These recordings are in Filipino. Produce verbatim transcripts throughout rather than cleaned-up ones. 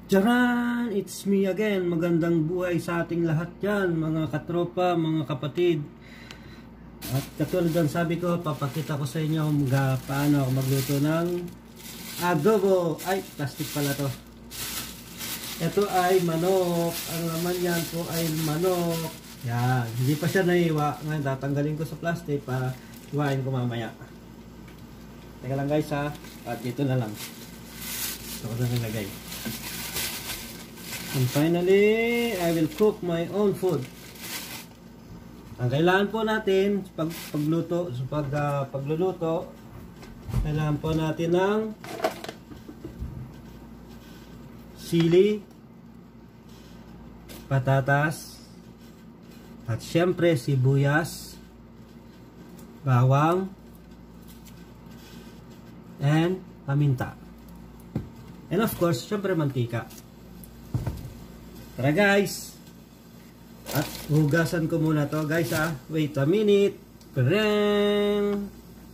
Charan! It's me again. Magandang buhay sa ating lahat dyan, mga katropa, mga kapatid. At katulad ng sabi ko, papakita ko sa inyo kung paano ako magluto ng adobo. Ay, plastic pala to. Ito ay manok. Ang laman yan po ay manok. Yan. Hindi pa siya naiwa. Ngayon, tatanggalin ko sa plastic para iwain ko mamaya. Teka lang guys ha. At dito na lang. Ito ko na nilagay. And finally, I will cook my own food. Ang kailangan po natin pag pagluto, so pag uh, pagluluto, kailangan po natin ng sili, patatas, at syempre sibuyas, bawang, and paminta. And of course, syempre mantika. Tara guys! At hugasan ko muna to guys ah. Wait a minute. Parang!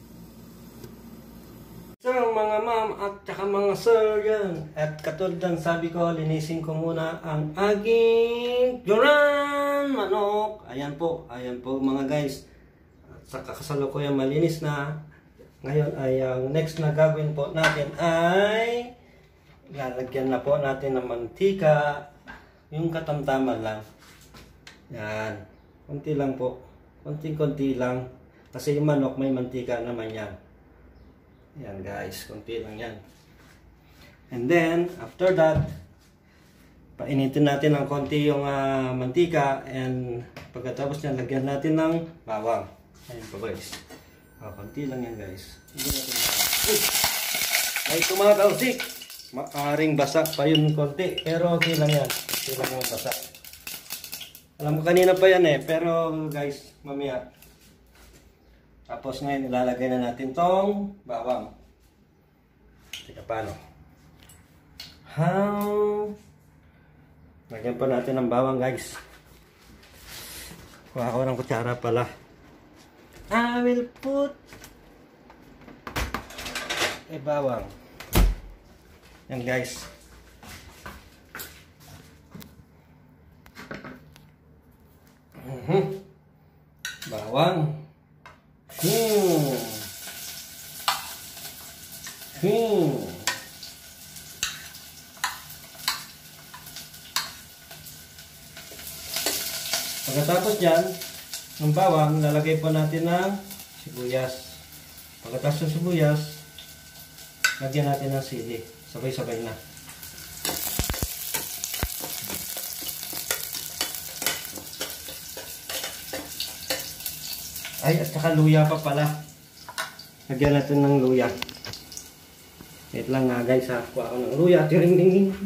So mga ma'am at saka mga sir yan. At katulad ng sabi ko, linisin ko muna ang aking Joran manok. Ayan po. Ayan po mga guys. At sa kasalukuyan malinis na. Ngayon ay ang next na gagawin po natin ay lalagyan na po natin ng mantika. Yung katamtaman lang. Yan. Kunti lang po. Kunting-kunti lang. Kasi yung manok may mantika naman yan. Yan guys. Kunti lang yan. And then, after that, painitin natin ng konti yung uh, mantika. And pagkatapos niya, lagyan natin ng bawang. Ayan po guys. Oh, kunti lang yan guys. Hindi natin bawang. Uy! Ay kumakausik! Maaring basa pa yun konti. Pero okay lang yan. Okay lang yung basa. Alam ko kanina pa yan eh. Pero guys, mamaya. Tapos ngayon ilalagay na natin tong bawang. Teka paano? How? Lagyan pa natin ng bawang guys. Kuha ko ng kutsara pala. I will put eh bawang. Yan guys. Uh-huh. Bawang. Hmm. Hmm. Pagkatapos dyan, ng bawang, lalagay po natin ng sibuyas. Pagkatapos ng sibuyas, lagyan natin ng sili. Sabay-sabay na. Ay, at saka luya pa pala. Lagyan natin ng luya. Wait lang nga guys ha. Kuha ko ng luya. Tiring-dingin.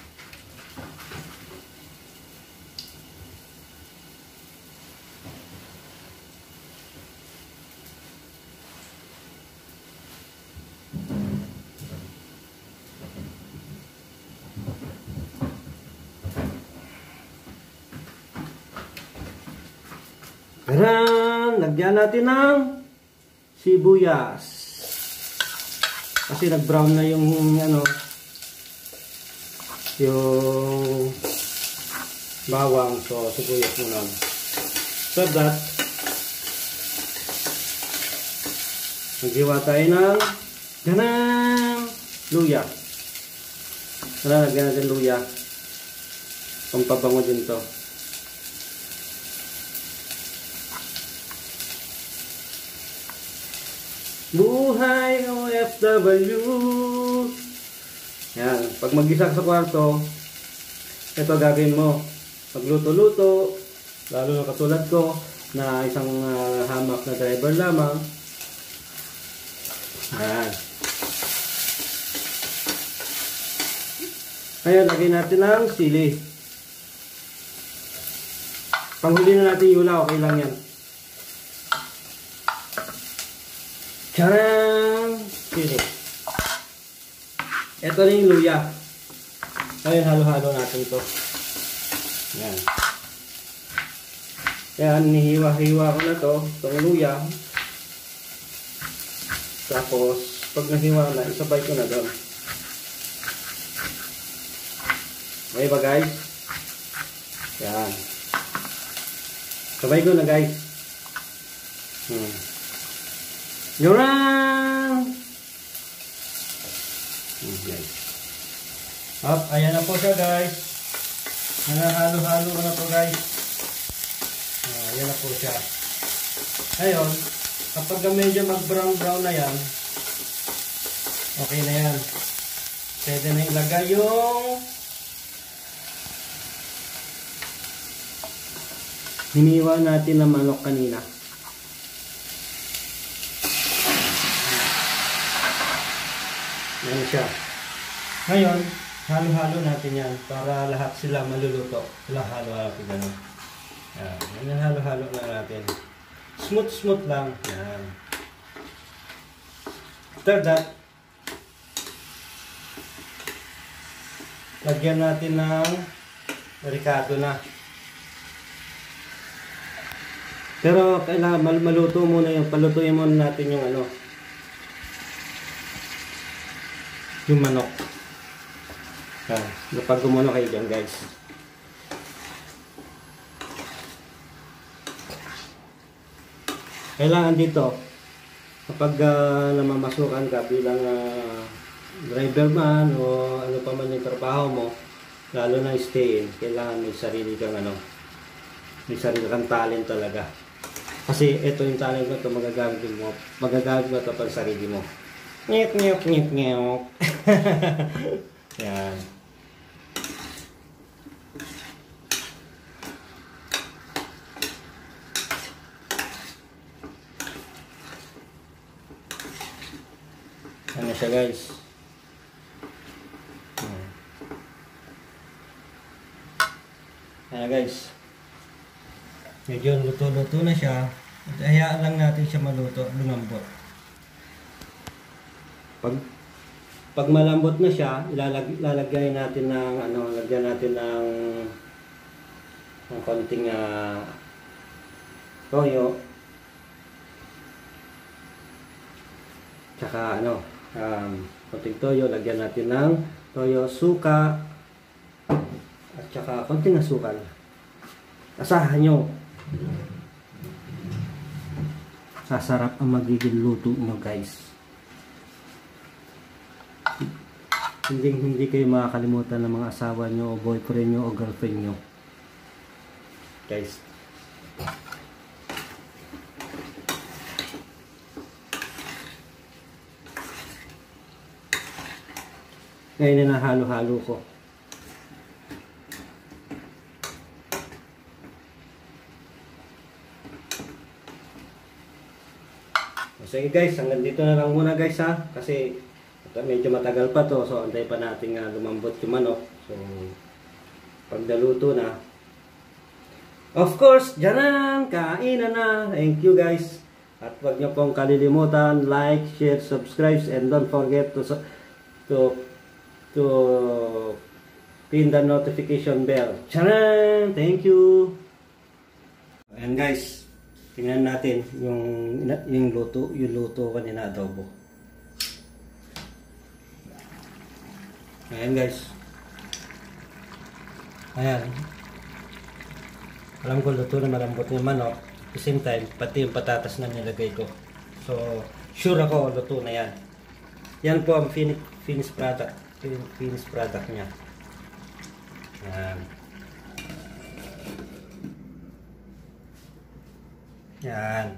Karan, lagyan natin ng sibuyas. Kasi nag-brown na yung ano yung bawang, so sibuyas muna. So that maghiwa tayo ng ganang luya. Tara, lagyan natin luya. Pampabango din to. Buhay O F W. Yan. Pag mag-isa sa kwarto, ito gagawin mo. Pagluto-luto, lalo na katulad ko, na isang uh, hamak na driver lamang. Yan. Ngayon, lagyan natin ng sili. Panghuli na natin yula, okay lang yan. Tcharam! Sili. Ito na yung luya. Ngayon, halo-halo natin to. Yan. Yan, nihiwa-hiwa ko na to. Itong luya. Tapos, pag nahiwa na, isabay ko na doon. Okay ba guys? Yan. Sabay ko na guys. Hmm. Yurang! Hmm, guys. Up, ayan na po siya guys. Nanahalo-halo na po guys. Ah, ayan na po siya. Ngayon, kapag medyo mag-brown-brown na yan, okay na yan. Pwede na ilagay yung hiniwa natin na manok kanina. Yan siya. Ngayon, halo-halo natin yan para lahat sila maluluto. Sila halo-halo ko gano'n. Yan. Yan halo-halo na natin. Smooth-smooth lang. Yan. After that, lagyan natin ng ricado na. Pero kailangan mal maluto muna yung palutuin muna natin yung ano, yung manok. Yan. Kapag gumano kayo dyan guys. Kailangan dito kapag uh, namamasukan ka bilang uh, driver man o ano pa man yung trabaho mo, lalo na stay in, kailangan may sarili kang ano, may sarili kang talent talaga. Kasi ito yung talent mo, ito magagamit mo, magagamit mo ito pag sarili mo. Nyek, nyek, nyek, nyek. Yan. Ano siya guys? Hmm. Ayan guys. Medyo luto-luto na siya. Hayaan lang natin siya maluto, lumambot. Pag pag malambot na siya, ilalag, ilalagay natin ng ano, lagyan natin ng ng konting uh, toyo. Tsaka ano, um, konting toyo, lagyan natin ng toyo, suka, at tsaka konting asukal. Asahan nyo, sasarap ang magiging luto nyo guys. Hindi, hindi kayo makakalimutan ng mga asawa nyo o boyfriend nyo o girlfriend nyo guys. Ngayon na halo-halo ko. Sige guys, hanggang dito na lang muna guys ha. Kasi medyo matagal pa to. So antay pa natin uh, lumambot yung manok. So pag naluto na, of course, dyan kainan na. Thank you guys. At huwag nyo pong kalilimutan, like, share, subscribe, and don't forget to to to pin the notification bell. Charan! Thank you. And guys, tingnan natin yung yung luto, yung luto kanina adobo. Ayan guys. Ayan. Alam ko luto na malambot yung manok. At the same time, pati yung patatas na nilagay ko. So, sure ako luto na yan. Yan po ang fin finished product. Finished product niya. Ayan. Yan.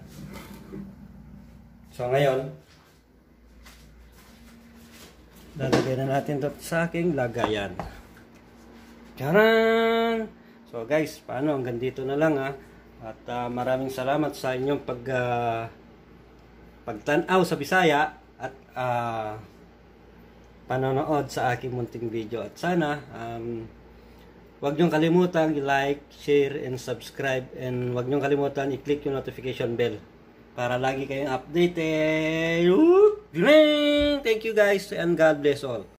So ngayon, lalagay na natin ito sa aking lagayan. Charan! So guys, paano? Hanggang dito na lang ha. At uh, maraming salamat sa inyong pag uh, pagtanaw sa Bisaya at uh, panonood sa aking munting video. At sana um, huwag niyong kalimutan i-like, share, and subscribe. And huwag niyong kalimutan i-click yung notification bell para lagi kayong updated. Thank you guys and God bless all.